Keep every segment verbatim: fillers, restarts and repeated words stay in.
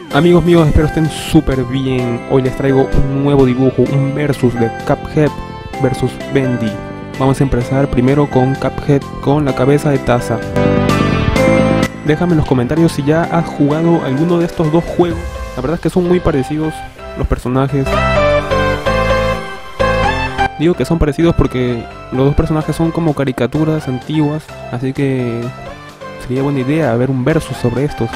Amigos míos, espero estén súper bien. Hoy les traigo un nuevo dibujo, un versus de Cuphead versus Bendy. Vamos a empezar primero con Cuphead con la cabeza de taza. Déjame en los comentarios si ya has jugado alguno de estos dos juegos. La verdad es que son muy parecidos los personajes. Digo que son parecidos porque los dos personajes son como caricaturas antiguas, así que sería buena idea ver un versus sobre estos.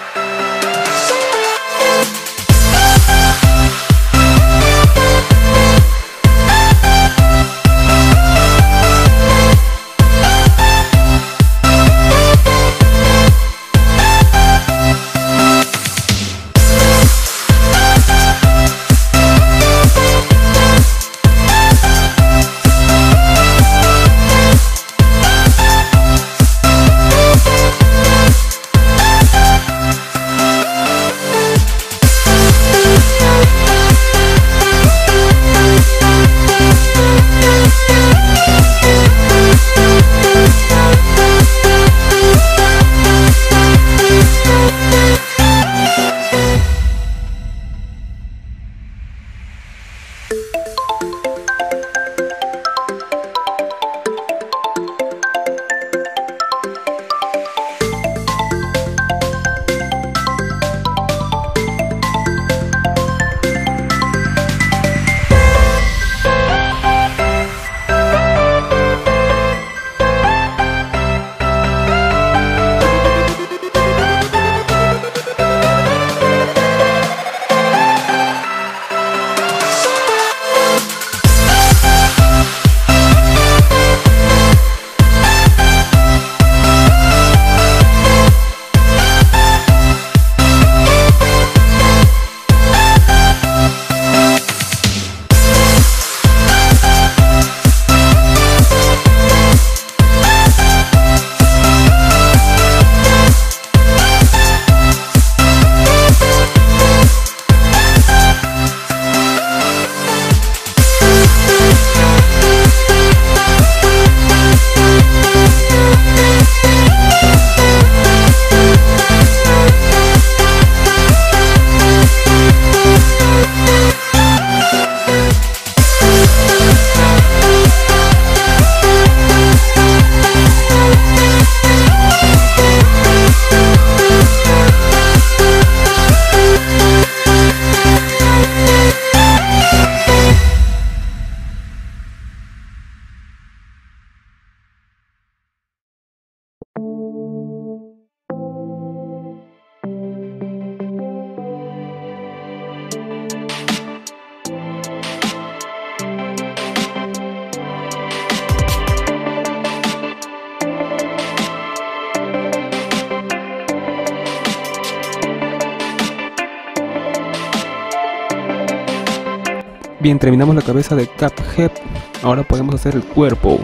Bien, terminamos la cabeza de Cuphead. Ahora podemos hacer el cuerpo.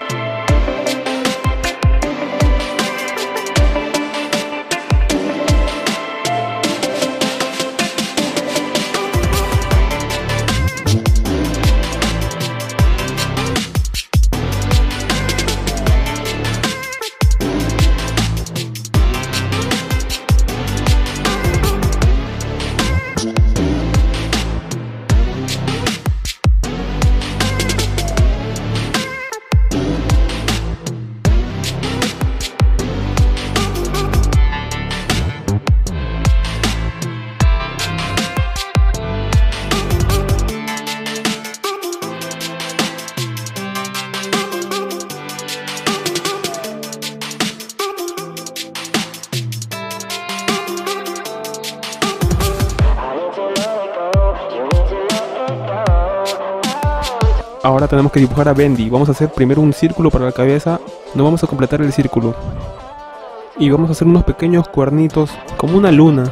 Ahora tenemos que dibujar a Bendy. Vamos a hacer primero un círculo para la cabeza. No vamos a completar el círculo. Y vamos a hacer unos pequeños cuernitos como una luna.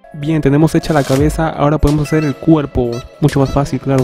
Bien, tenemos hecha la cabeza, ahora podemos hacer el cuerpo. Mucho más fácil, claro.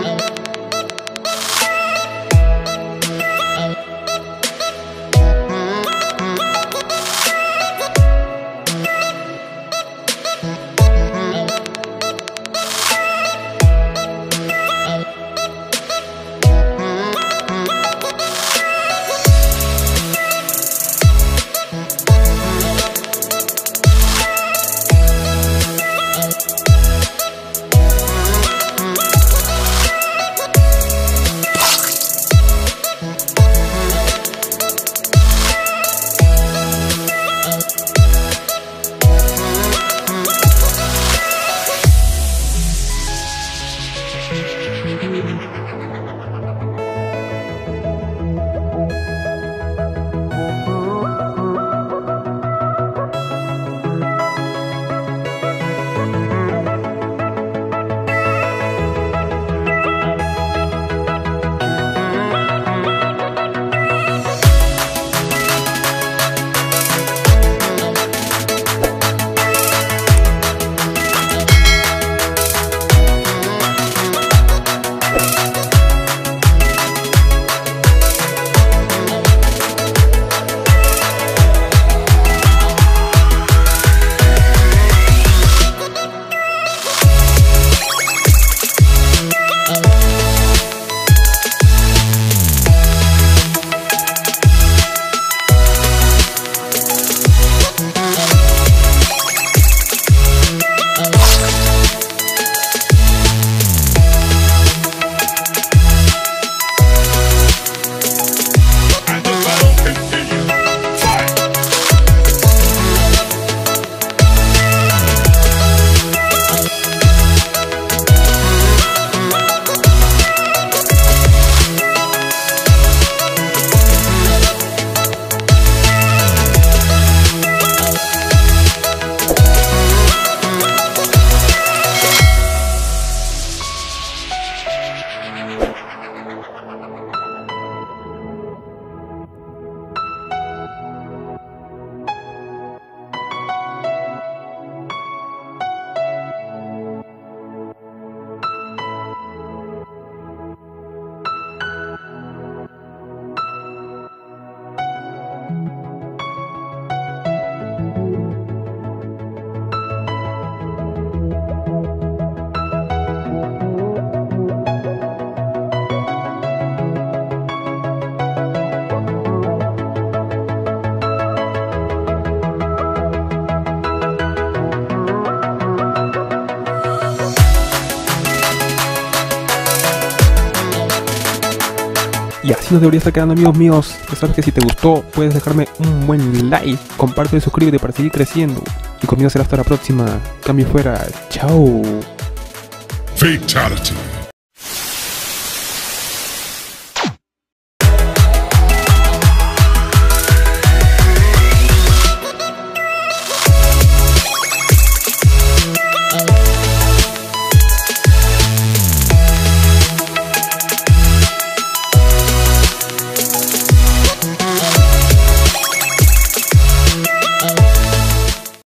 Y así nos debería estar quedando, amigos míos. Ya sabes que si te gustó puedes dejarme un buen like, comparte y suscríbete para seguir creciendo. Y conmigo será hasta la próxima. Cambio fuera. Chao. Fatality.